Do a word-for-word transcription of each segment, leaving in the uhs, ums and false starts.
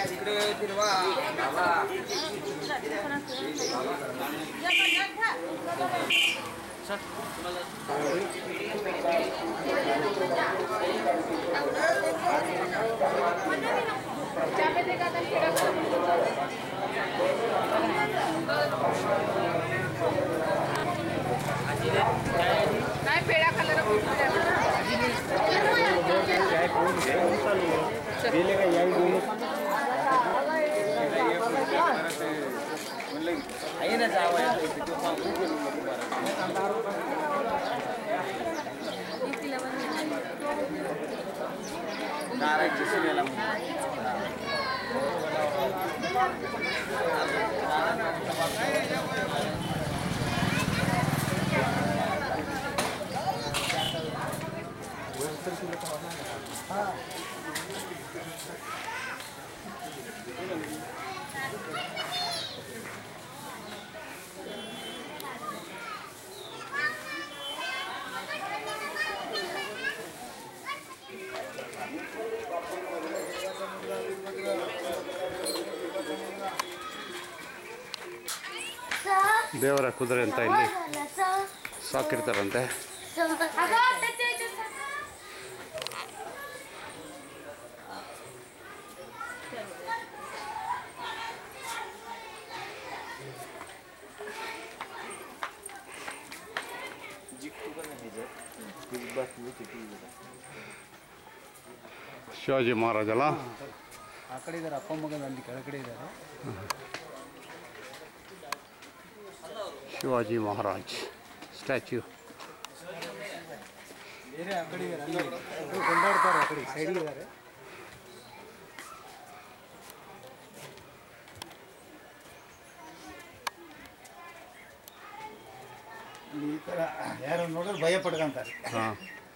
नाही पेढा खाल्ला ದೇವರ ಕುದುರೆ ಅಂತ ಇಲ್ಲಿ ಸಾಕಿರ್ತಾರಂತೆ. ಶಿವಾಜಿ ಮಹಾರಾಜ ಅಲ್ಲ, ಆ ಕಡೆ ಇದ್ದಾರೆ, ಅಪ್ಪ ಮಗನ ಅಲ್ಲಿ ಕೆಳಗಡೆ ಇದ್ದಾರೆ. ಶಿವಾಜಿ ಮಹಾರಾಜ್ ಸ್ಟ್ಯಾಚ್ಯೂ. ಬೇರೆ ಆ ಕಡೆ ಇದ್ದಾರೆ, ಕೊಂಡಾಡ್ತಾರೆ, ಆ ಕಡೆ ಸೈಡ್ ಇದ್ದಾರೆ. ಈ ಥರ ಯಾರು ನೋಡಿದ್ರೆ ಭಯ ಪಡ್ಕೊಂತಾರೆ. ಹಾಂ,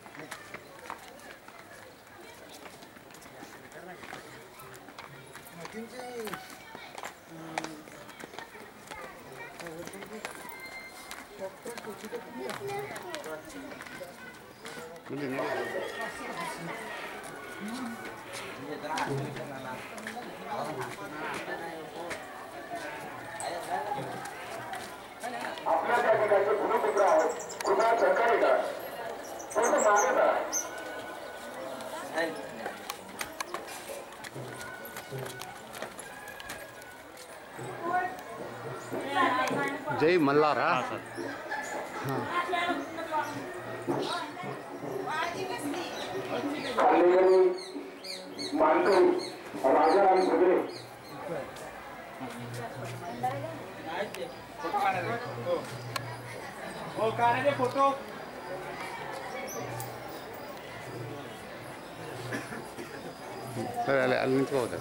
आपल्या त्या ठिकाणचे भूमिपुत्र आहेत, कृपा सहकार्य करा. थोडं मागे करा. ಜೈ ಮಲ್ಲಾರ. खांडेकरी, मानकरी, राजाराम सगळे फोटो ಸರಿ, ಅಲ್ಲಿ ಅಲ್ಲಿ ನಿಂತ್ಕೋಬೋದು.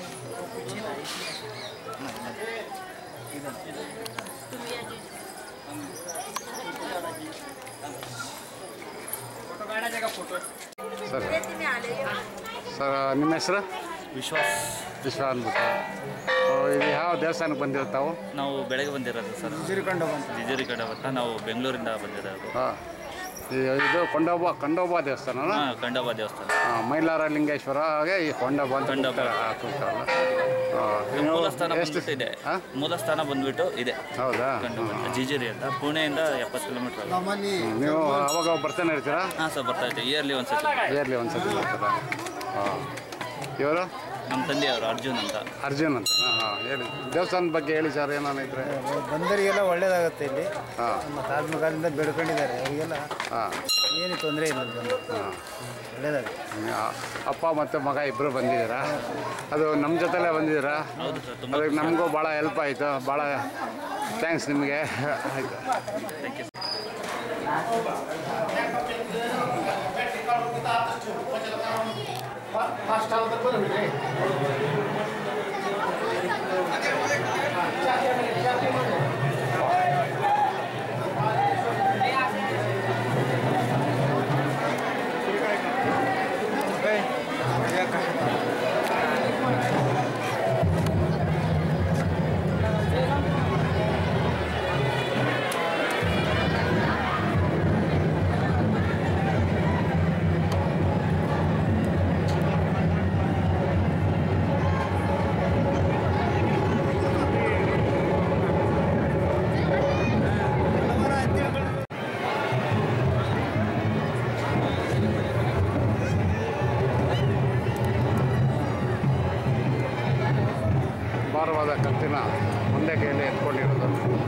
ಸರ್ ಸರ್ ನಿಮ್ಮ ಹೆಸರು? ವಿಶ್ವಾಸ್. ವಿಶ್ವ ಅಂದ್ಬಿಟ್ಟು. ಇದು ಯಾವ ದೇವಸ್ಥಾನಕ್ಕೆ ಬಂದಿರೋ ತಾವು? ನಾವು ಬೆಳಗ್ಗೆ ಬಂದಿರೋದು ಸರ್. ಜೆಜುರಿ ಖಂಡೋಬಾ ಅಂತ. ಜೆಜುರಿ ಖಂಡೋಬಾ ಅಂತ ನಾವು ಬೆಂಗಳೂರಿಂದ ಬಂದಿರೋದು. ಹಾಂ, ಇದು ಖಂಡೋಬಾ ಖಂಡೋಬಾ ದೇವಸ್ಥಾನ. ಹಾಂ, ಖಂಡೋಬಾ ದೇವಸ್ಥಾನ. ಹಾಂ, ಮೈಲಾರ ಲಿಂಗೇಶ್ವರ ಹಾಗೆ ಈ ಖಂಡೋಬಾ ಅಂತ ಖಂಡೋಬಾ. ಮೂಲ ಸ್ಥಾನ ಬಂದ್ಬಿಟ್ಟು ಇದೆ. ಮೂಲ ಸ್ಥಾನ ಬಂದ್ಬಿಟ್ಟು ಇದೆ. ಹೌದಾ? ಖಂಡೋಬಾ ಜೆಜುರಿ ಅಂತ, ಪುಣೆಯಿಂದ ಎಪ್ಪತ್ತು ಕಿಲೋಮೀಟರ್. ನೀವು ಅವಾಗ ಬರ್ತಾನೆ ಇರ್ತೀರಾ? ಹಾಂ ಸರ್, ಬರ್ತಾ ಇದ್ದೀವಿ ಇಯರ್ಲಿ ಒಂದ್ಸತಿ. ಇಯರ್ಲಿ ಒಂದ್ಸತಿ ಬರ್ತಾರಾ? ಹಾಂ. ಇವರು ನಮ್ಮ ತಂದೆಯವರು ಅರ್ಜುನ್ ಅಂತ. ಅರ್ಜುನ್ ಅಂತ. ಹಾಂ ಹಾಂ, ಹೇಳಿ ದೇವಸ್ಥಾನದ ಬಗ್ಗೆ ಹೇಳಿ ಸರ್, ಏನಾನ ಇದ್ರೆ. ಬಂದರಿಗೆಲ್ಲ ಒಳ್ಳೇದಾಗುತ್ತೆ ಇಲ್ಲಿ. ಹಾಂ, ನಮ್ಮ ತಾತ ಕಾಲದಿಂದ ಬೇಡ್ಕೊಂಡಿದ್ದಾರೆ ಅವರಿಗೆಲ್ಲ. ಹಾಂ, ಏನು ತೊಂದರೆ ಇಲ್ಲ, ಬಂದು ಹಾಂ, ಒಳ್ಳೇದಾಗುತ್ತೆ. ಅಪ್ಪ ಮತ್ತು ಮಗ ಇಬ್ಬರು ಬಂದಿದ್ದೀರಾ? ಅದು ನಮ್ಮ ಜೊತೆಲೇ ಬಂದಿದ್ದೀರಾ? ಹೌದು ಸರ್, ತುಂಬ ಅದಕ್ಕೆ ನಮಗೂ ಭಾಳ ಹೆಲ್ಪ್ ಆಯಿತು. ಭಾಳ ಥ್ಯಾಂಕ್ಸ್ ನಿಮಗೆ. ಆಯಿತು, ಥ್ಯಾಂಕ್ ಯು. ಅಪಾರವಾದ ಕತ್ತಿನ ಒಂದೇ ಕೈಯಲ್ಲಿ ಎತ್ಕೊಂಡಿರೋದು.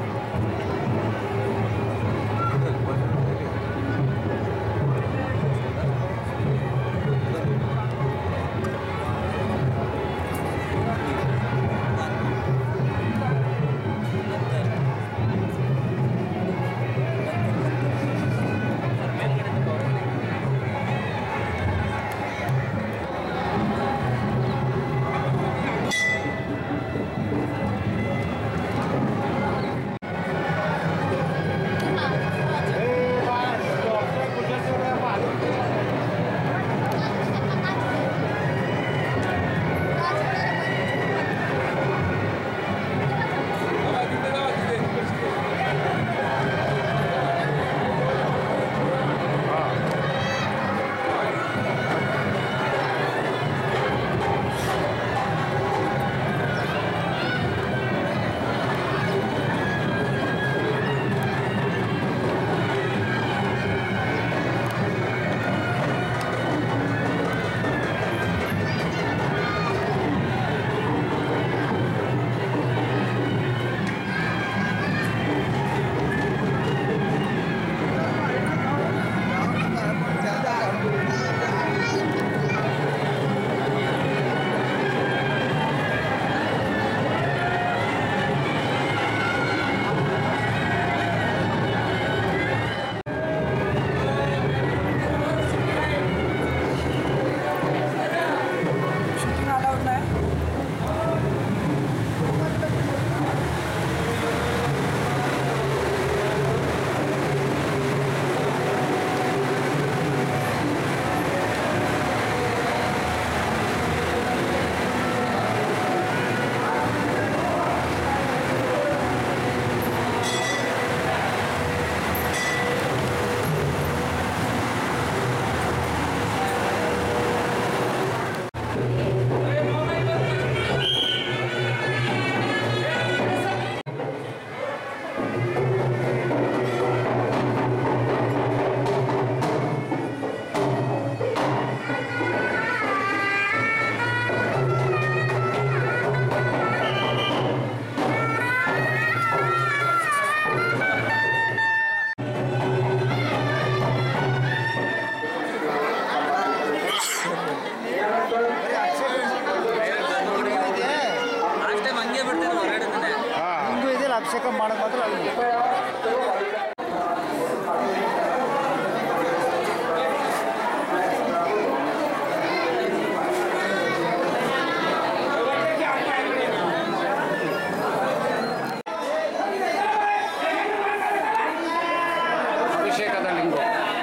ಅಭಿಷೇಕ ಮಾಡೋದು ಮಾತ್ರ ಅಲ್ಲಿ ಅಭಿಷೇಕದ ಲಿಂಗ.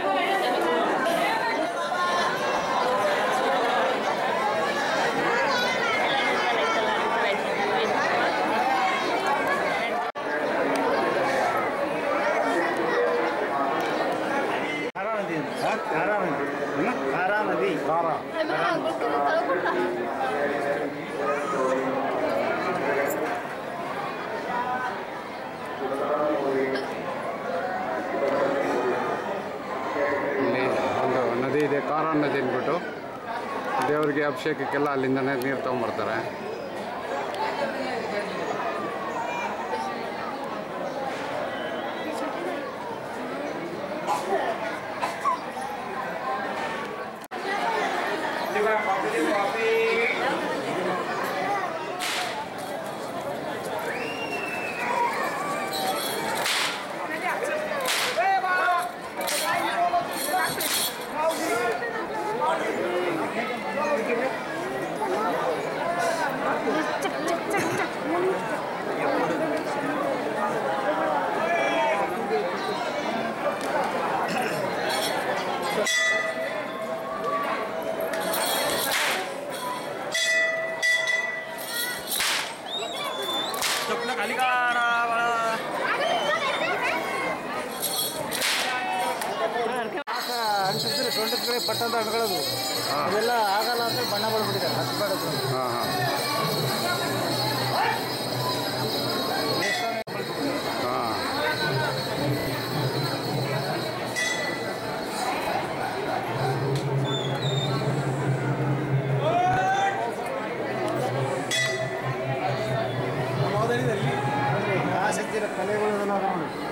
ಇಲ್ಲಿ ಒಂದು ನದಿ ಇದೆ, ಕಾರಾ ನದಿ ಅಂದ್ಬಿಟ್ಟು ದೇವರಿಗೆ ಅಭಿಷೇಕಕ್ಕೆಲ್ಲ ಅಲ್ಲಿಂದನೇ ನೀರು ತೊಗೊಂಬರ್ತಾರೆ. ಅಂಟಿಸಿದ್ರೆ ಸೊಂಟದ ಕಡೆ ಪಟ್ಟಂತ ಅಂಟ್ಕೊಳ್ಳೋದು ಅದೆಲ್ಲ ಆಗಲ್ಲ ಅಂತ ಬಣ್ಣ ಬಳ್ಬಿಟ್ಟಿದ್ದಾರೆ ಹತ್ಬೇಡದು. ಹಾಂ ಹಾಂ ಹಾಂ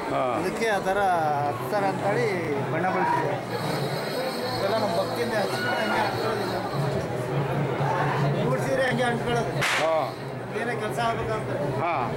ಹಾಂ. ಅದಕ್ಕೆ ಆ ಥರ ಹಚ್ತಾರೆ ಅಂತೇಳಿ ಬಣ್ಣ ಬಳಸಿದ್ದಾರೆ. ಇವೆಲ್ಲ ನಮ್ಮ ಭಕ್ತಿಯಿಂದ ಹಚ್ಚಿದ್ರೆ ಹಂಗೆ ಅಂಟ್ಕೊಳ್ಳೋದಿಲ್ಲ. ಕೂಡಿಸಿದ್ರೆ ಹಂಗೆ ಅಂಟ್ಕೊಳ್ಳೋದು. ಹಾಂ ಏನೇ ಕೆಲಸ ಆಗ್ಬೇಕಂತ. ಹಾಂ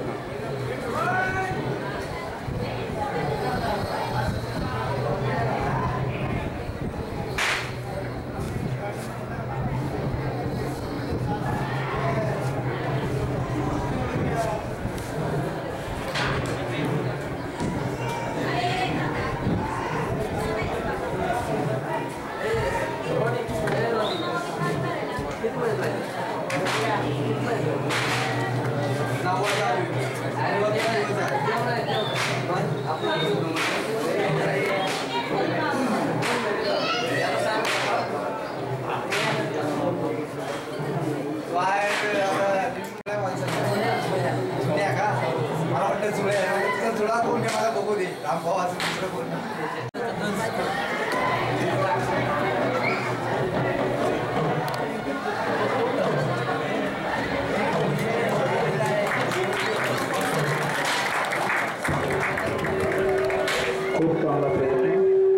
खूप चांगला प्रयत्न.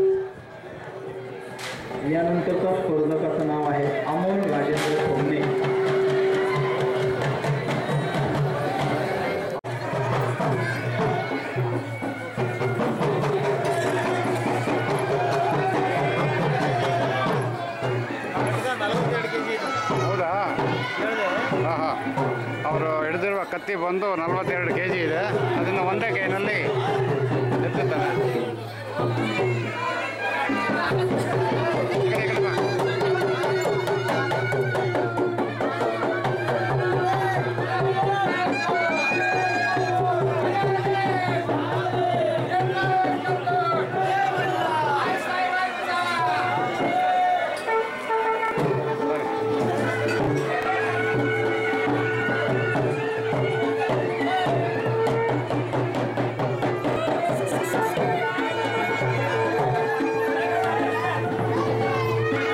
यानंतरच्या स्पर्धकाचं नाव आहे अमोल राजेंद्र सोमने. ಹೌದಾ ಹಾಂ ಹಾಂ ಅವರು ಹಿಡಿದಿರುವ ಕತ್ತಿ ಬಂದು ನಲವತ್ತೆರಡು ಕೆ ಜಿ ಇದೆ. ಅದನ್ನು ಒಂದೇ ಕೈನಲ್ಲಿ ಎತ್ತುತ್ತಾರೆ. ಈ ಕಡೆ, ಈ ಕಡೆ ಬಾ.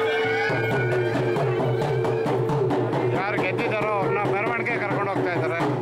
ಯಾರು ಗೆದ್ದಿದ್ದಾರೋ ಅವ್ರನ್ನ ಮೆರವಣಿಗೆ ಕರ್ಕೊಂಡು ಹೋಗ್ತಾ ಇದ್ದಾರೆ.